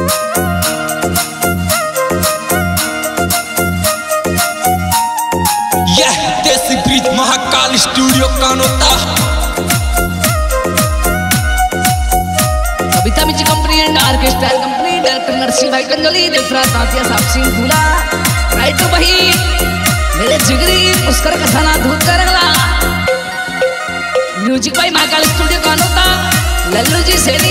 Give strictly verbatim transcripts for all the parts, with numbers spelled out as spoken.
Mahakal studio Kanota Kavita music company and orchestra company director Narsingh भाई कंजोली दूसरा तातिया साहब सिंह फूला राइट टू भाई मेरे जिगरी पुष्कर कसाना धूत करला म्यूजिक भाई महाकाल स्टूडियो कानोता लल्लू जी सेनी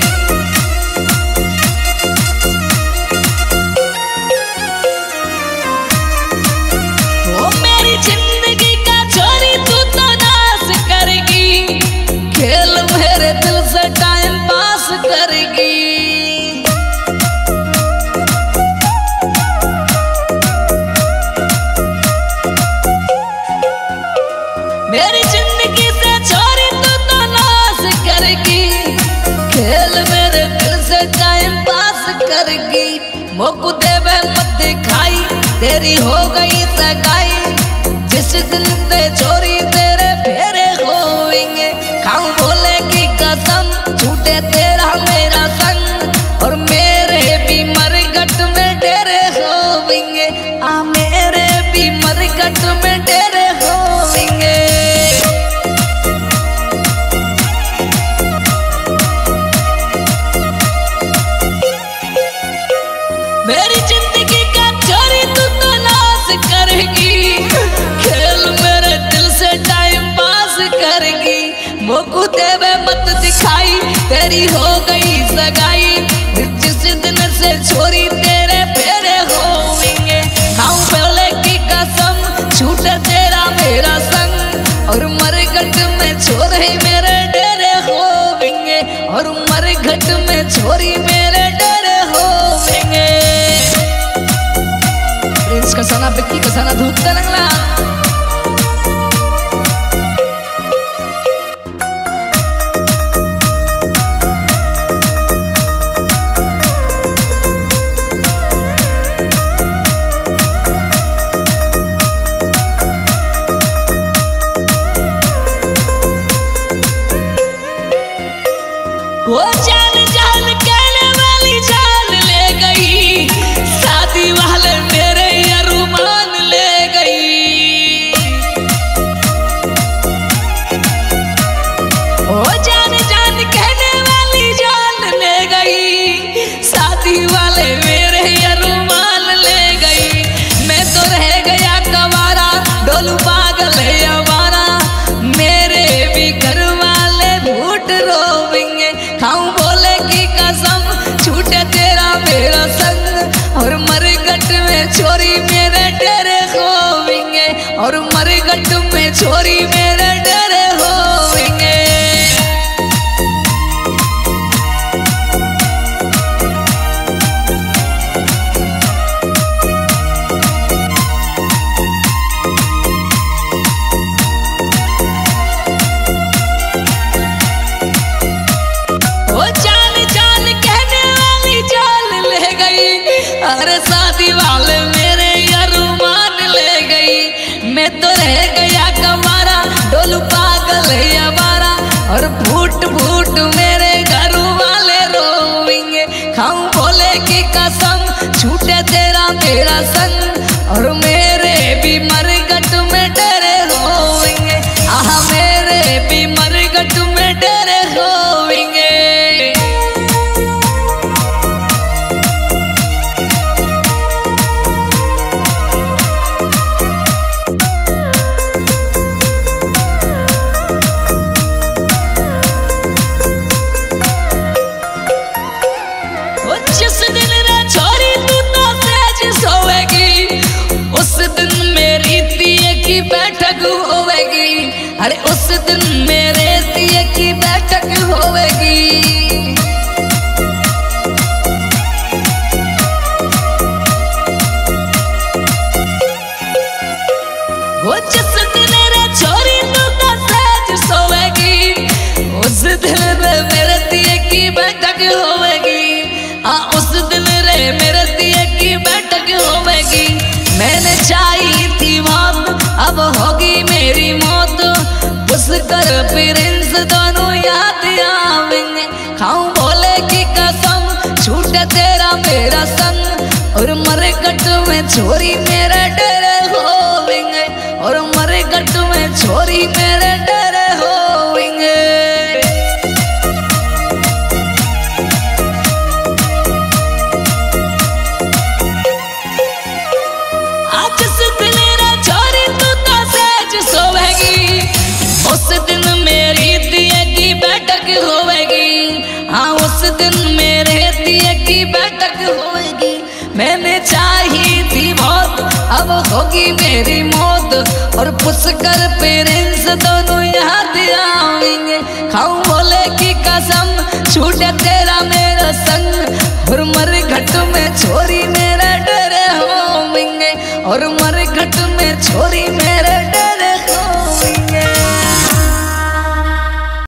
दिल से टाइम पास करेगी मेरी जिंदगी से छोरी तू तो नाश करेगी खेल मेरे दिल से टाइम पास करेगी मोकू देवे मत दिखाई तेरी हो गई सगाई जिस दिन ते छोरी तेरे फेरे होएंगे खाऊं बोले कसम झूठे तेरा मेरा संग और मेरे भी मरगट में डेरे होवेंगे आ मेरे भी मरगट में डेरे होवेंगे मेरी जिंदगी का चोरी तू तो नाश करेगी खेल मेरे दिल से टाइम पास करेगी मोकू देवे मत दिखाई तेरी हो गई सगाई जिस दिन से छोरी तेरे फेरे होवेंगे खाऊं बोले की कसम छूटे तेरा मेरा संग और मरघट में छोरे मेरे डेरे होवेंगे और मरघट में छोरी मेरे डेरे होवेंगे प्रिंस कसाना बिक्की कसाना धूत करला वो जान जान कहने वाली जान ले गई शादी वाले मेरे अरमान ले गई वो जान जान कहने वाली जान ले गई शादी वाले मेरे अरमान ले गई मैं तो रह गया कवारा डोलू पागल है आवारा मेरे भी घर वाले भूट रोवेंगे खाऊं बोले की कसम छूटे तेरा मेरा संग और मरघट में छोरी मेरे डेरे होवेंगे और मरघट में छोरी मेरे डेरे होवेंगे अरे शादी वाले मेरे अरमान ले गई मैं तो रह गया कमारा डोलू पागल है हमारा और फूट फूट मेरे घर वाले रोवेंगे खाऊं बोले की कसम छूटे तेरा मेरा संग और मेरे भी मरघट में डेरे होवेंगे आह मेरे भी मरघट में डेरे होवेंगे जिस दिन रे छोरी तू तो सहज सोएगी उस दिन मेरी दिए की बैठक होवेगी अरे उस दिन मेरे दिए की बैठक होवेगी वो जिस दिन रे छोरी तू तो सहज सोएगी उस दिन रे मेरे दिए की बैठक होवेगी हाँ उस दिन रे मेरे दिए की बैठक होवेगी मैंने चाही थी मौत अब होगी मेरी मौत पुष्कर प्रिंस दोनों याद आवेंगे खाऊं बोले की कसम छूट छूटे तेरा मेरा संग और मरे गट में छोरी मेरे डरे होवेंगे और मरे गट में छोरी मेरे डरे होवेंगे। आज से दिलेरा छोरी तू तो सहज सोवेगी उस दिन मेरी दिए की बैठक होवेगी। हाँ उस दिन मेरे दिए की बैठक होवेगी। मैंने चाही थी बहुत अब होगी मेरी मौत और पुष्कर पेरेंट्स दोनों याद आएंगे। खाऊं भोले की कसम छूटे तेरा मेरा संग और मर घट में छोरी मेरा डरे होवेंगे और मर घट में छोरी मेरा